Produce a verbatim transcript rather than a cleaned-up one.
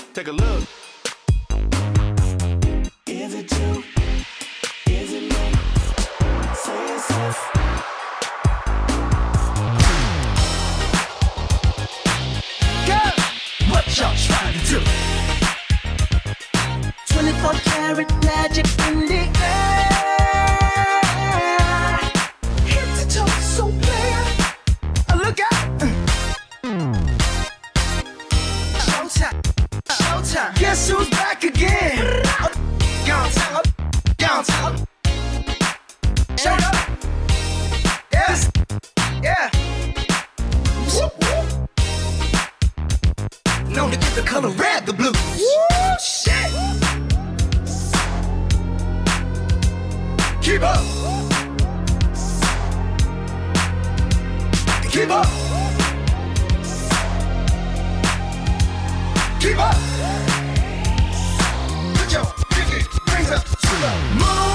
Take a look. Is it you? Is it me? Say it's us. Girl, what y'all trying to do? twenty-four karat magic in the air. Hit the toe, so player. Look out! Showtime, showtime. Guess who's back again? Gone time, gone time. Shut up. Yes, yeah. Whoop, whoop. Known to give the color red the blues. Woo, shit. Keep up. Keep up. Keep up. Put your pinky rings up to the moon.